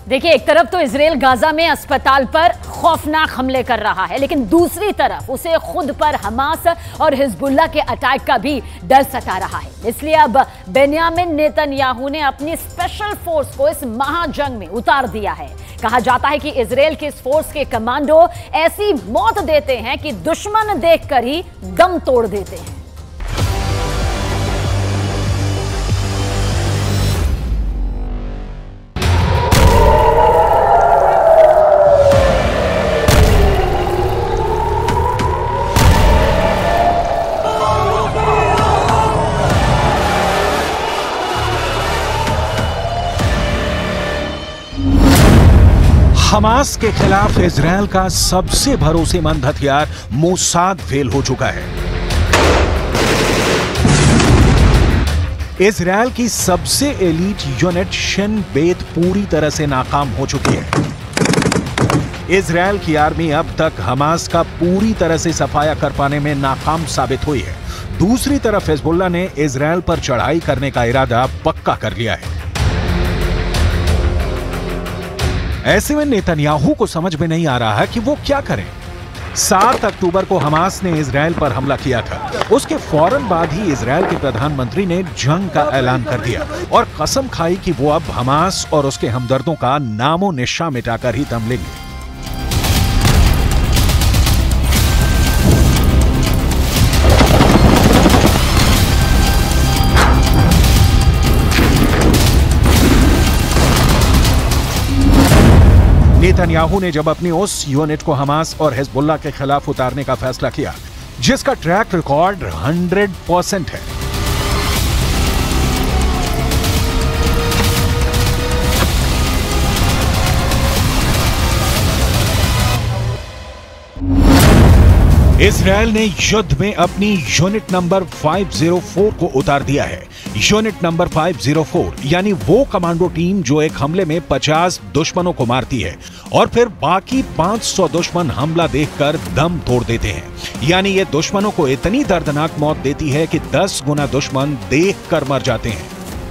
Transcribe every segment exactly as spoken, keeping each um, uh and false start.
देखिए, एक तरफ तो इजराइल गाजा में अस्पताल पर खौफनाक हमले कर रहा है, लेकिन दूसरी तरफ उसे खुद पर हमास और हिजबुल्लाह के अटैक का भी डर सता रहा है। इसलिए अब बेन्यामिन नेतन्याहू ने अपनी स्पेशल फोर्स को इस महाजंग में उतार दिया है। कहा जाता है कि इजराइल की इस फोर्स के कमांडो ऐसी मौत देते हैं कि दुश्मन देखकर ही दम तोड़ देते हैं। हमास के खिलाफ इजरायल का सबसे भरोसेमंद हथियार मोसाद फेल हो चुका है। इजरायल की सबसे एलीट यूनिट शिन बेत पूरी तरह से नाकाम हो चुकी है। इजरायल की आर्मी अब तक हमास का पूरी तरह से सफाया कर पाने में नाकाम साबित हुई है। दूसरी तरफ हिजबुल्लाह ने इजरायल पर चढ़ाई करने का इरादा पक्का कर लिया है। ऐसे में नेतन्याहू को समझ में नहीं आ रहा है कि वो क्या करें। सात अक्टूबर को हमास ने इजरायल पर हमला किया था। उसके फौरन बाद ही इजरायल के प्रधानमंत्री ने जंग का ऐलान कर दिया और कसम खाई कि वो अब हमास और उसके हमदर्दों का नामो निशान मिटाकर ही दम लेंगे। नेतन्याहू ने जब अपनी उस यूनिट को हमास और हिजबुल्लाह के खिलाफ उतारने का फैसला किया, जिसका ट्रैक रिकॉर्ड हंड्रेड परसेंट है, इजरायल ने युद्ध में अपनी यूनिट नंबर पाँच सौ चार को उतार दिया है। यूनिट नंबर पाँच सौ चार यानी वो कमांडो टीम जो एक हमले में पचास दुश्मनों को मारती है और फिर बाकी पाँच सौ दुश्मन हमला देखकर दम तोड़ देते हैं। यानी ये दुश्मनों को इतनी दर्दनाक मौत देती है कि दस गुना दुश्मन देखकर मर जाते हैं।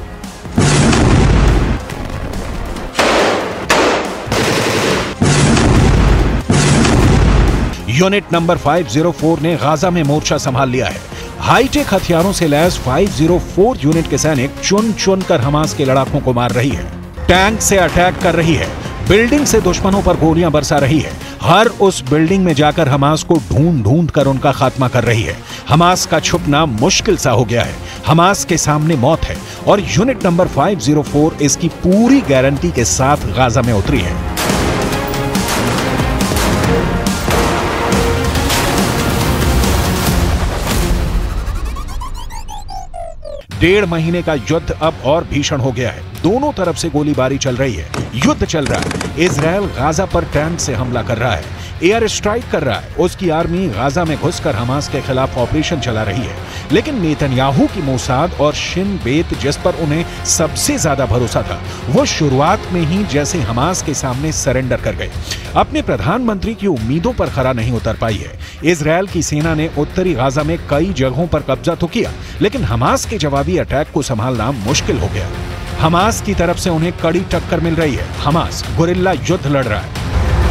यूनिट नंबर पाँच सौ चार ने गाजा में मोर्चा संभाल लिया है। हाईटेक हथियारों से लैस पाँच सौ चार यूनिट के सैनिक चुन चुन कर हमास के लड़ाकों को मार रही है, टैंक से अटैक कर रही है, बिल्डिंग से दुश्मनों पर गोलियां बरसा रही है, हर उस बिल्डिंग में जाकर हमास को ढूंढ ढूंढ कर उनका खात्मा कर रही है। हमास का छुपना मुश्किल सा हो गया है। हमास के सामने मौत है और यूनिट नंबर पाँच सौ चार इसकी पूरी गारंटी के साथ गाजा में उतरी है। डेढ़ महीने का युद्ध अब और भीषण हो गया है। दोनों तरफ से गोलीबारी चल रही है, युद्ध चल रहा है। इजरायल गाजा पर टैंक से हमला कर रहा है, एयर स्ट्राइक कर रहा है। उसकी आर्मी गाजा में घुसकर हमास के खिलाफ ऑपरेशन चला रही है। लेकिन नेतन्याहू की मोसाद और शिन बेत, जिस पर उन्हें सबसे ज्यादा भरोसा था, वो शुरुआत में ही जैसे हमास के सामने सरेंडर कर गए। अपने प्रधानमंत्री की उम्मीदों पर खरा नहीं उतर पाई है। इजरायल की सेना ने उत्तरी गाजा में कई जगहों पर कब्जा तो किया, लेकिन हमास के जवाबी अटैक को संभालना मुश्किल हो गया। हमास की तरफ से उन्हें कड़ी टक्कर मिल रही है। हमास गुरिल्ला युद्ध लड़ रहा है।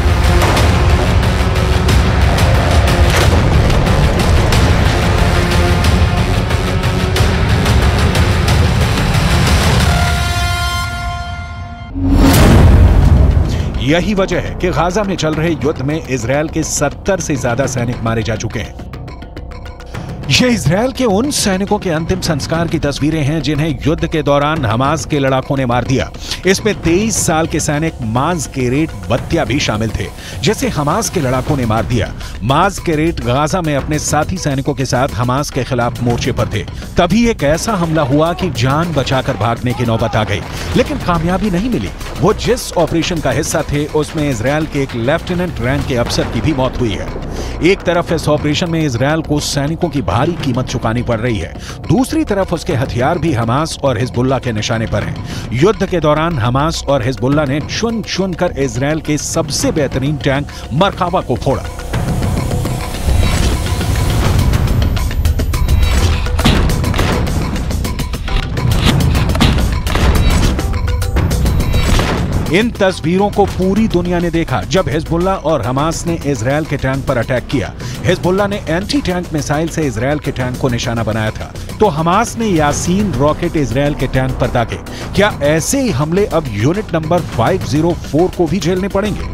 यही वजह है कि गाजा में चल रहे युद्ध में इजरायल के सत्तर से ज्यादा सैनिक मारे जा चुके हैं। ये इजरायल के उन सैनिकों के अंतिम संस्कार की तस्वीरें हैं जिन्हें युद्ध के दौरान हमास के लड़ाकों ने मार दिया। इसमें तेईस साल के सैनिक माज केरेट बत्तिया भी शामिल थे, जिसे हमास के लड़ाकों ने मार दिया। माज केरेट गाजा में अपने साथी सैनिकों के साथ हमास के खिलाफ मोर्चे पर थे। तभी एक ऐसा हमला हुआ कि जान बचाकर भागने की नौबत आ गई, लेकिन कामयाबी नहीं मिली। वो जिस ऑपरेशन का हिस्सा थे उसमें इजरायल के एक लेफ्टिनेंट रैंक के अफसर की भी मौत हुई है। एक तरफ इस ऑपरेशन में इजरायल को सैनिकों की भारी कीमत चुकानी पड़ रही है, दूसरी तरफ उसके हथियार भी हमास और हिजबुल्लाह के निशाने पर हैं। युद्ध के दौरान हमास और हिजबुल्लाह ने चुन चुन कर इजरायल के सबसे बेहतरीन टैंक मरकावा को फोड़ा। इन तस्वीरों को पूरी दुनिया ने देखा जब हिजबुल्लाह और हमास ने इजरायल के टैंक पर अटैक किया। हिजबुल्लाह ने एंटी टैंक मिसाइल से इजरायल के टैंक को निशाना बनाया था, तो हमास ने यासीन रॉकेट इजरायल के टैंक पर दागे। क्या ऐसे ही हमले अब यूनिट नंबर पाँच सौ चार को भी झेलने पड़ेंगे?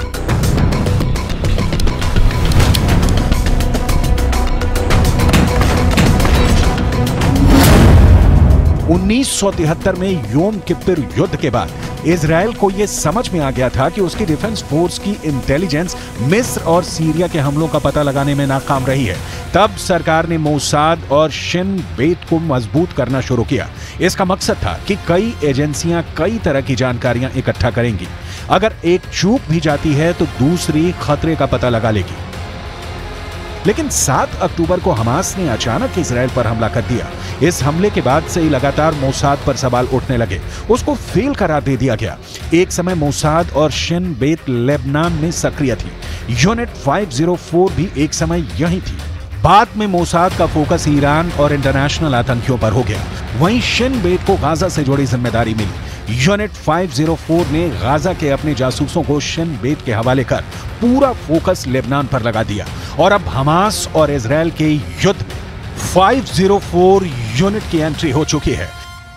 उन्नीस सौ तिहत्तर में योम किप्पुर युद्ध के बाद इजरायल को यह समझ में आ गया था कि उसकी डिफेंस फोर्स की इंटेलिजेंस मिस्र और सीरिया के हमलों का पता लगाने में नाकाम रही है। तब सरकार ने मोसाद और शिन बेत को मजबूत करना शुरू किया। इसका मकसद था कि कई एजेंसियां कई तरह की जानकारियां इकट्ठा करेंगी। अगर एक चूक भी जाती है तो दूसरी खतरे का पता लगा लेगी। लेकिन सात अक्टूबर को हमास ने अचानक इजरायल पर हमला कर दिया। इस हमले के बाद से ही लगातार मोसाद पर सवाल उठने लगे। उसको फेल करार दे दिया गया। एक समय मोसाद और शिन बेत लेबनान में सक्रिय थी। यूनिट पाँच सौ चार भी एक समय यही थी। बाद में मोसाद का फोकस ईरान और इंटरनेशनल आतंकियों पर हो गया। वहीं शिन बेत को गाजा से जुड़ी जिम्मेदारी मिली। यूनिट पाँच सौ चार ने गाजा के अपने जासूसों को शिन बेत के हवाले कर पूरा फोकस लेबनान पर लगा दिया और अब हमास और इजरायल के युद्ध में पाँच सौ चार यूनिट की एंट्री हो चुकी है।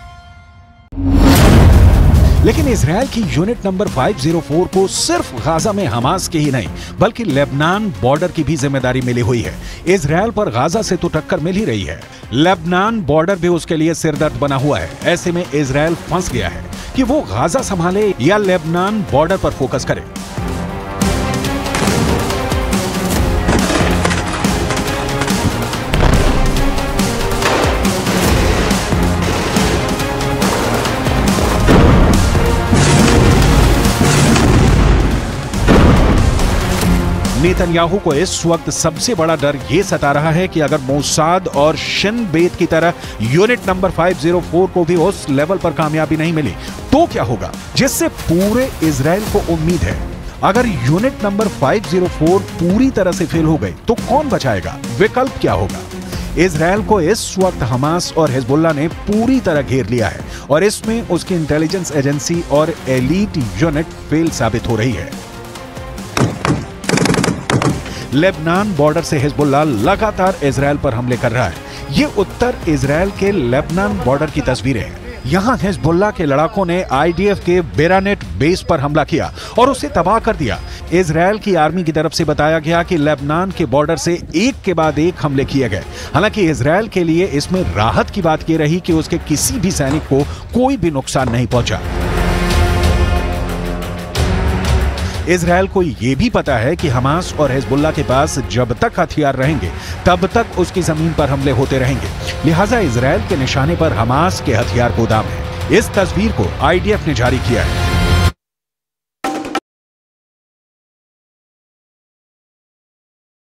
लेकिन इजरायल की यूनिट नंबर पाँच सौ चार को सिर्फ गाजा में हमास की ही नहीं बल्कि लेबनान बॉर्डर की भी जिम्मेदारी मिली हुई है। इजरायल पर गाजा से तो टक्कर मिल ही रही है, लेबनान बॉर्डर भी उसके लिए सिरदर्द बना हुआ है। ऐसे में इजरायल फंस गया है कि वो गाजा संभाले या लेबनान बॉर्डर पर फोकस करे। नेतन्याहू को इस वक्त सबसे बड़ा डर यह सता रहा है कि अगर मोसाद और शिन बेत की तरह यूनिट नंबर पाँच सौ चार को भी उस लेवल पर कामयाबी नहीं मिली तो क्या होगा, जिससे पूरे इजरायल को उम्मीद है। अगर यूनिट नंबर पाँच सौ चार पूरी तरह से फेल हो गई तो कौन बचाएगा? विकल्प क्या होगा? इजरायल को इस वक्त हमास और हिजबुल्लाह ने पूरी तरह घेर लिया है और इसमें उसकी इंटेलिजेंस एजेंसी और एलीट यूनिट फेल साबित हो रही है। लेबनान बॉर्डर से हिजबुल्लाह लगातार इजरायल पर हमले कर रहा है। ये उत्तर इजरायल के लेबनान बॉर्डर की तस्वीरें हैं। यहां हिजबुल्लाह के लड़ाकों ने आईडीएफ के बेरानेट बेस पर हमला किया और उसे तबाह कर दिया। इजरायल की आर्मी की तरफ से बताया गया कि लेबनान के बॉर्डर से एक के बाद एक हमले किए गए। हालांकि इजरायल के लिए इसमें राहत की बात यह रही कि उसके किसी भी सैनिक को कोई भी नुकसान नहीं पहुंचा। इजरायल को यह भी पता है कि हमास और हिजबुल्लाह के पास जब तक हथियार रहेंगे तब तक उसकी जमीन पर हमले होते रहेंगे। लिहाजा इजरायल के निशाने पर हमास के हथियार गोदाम है। इस तस्वीर को आईडीएफ ने जारी किया है।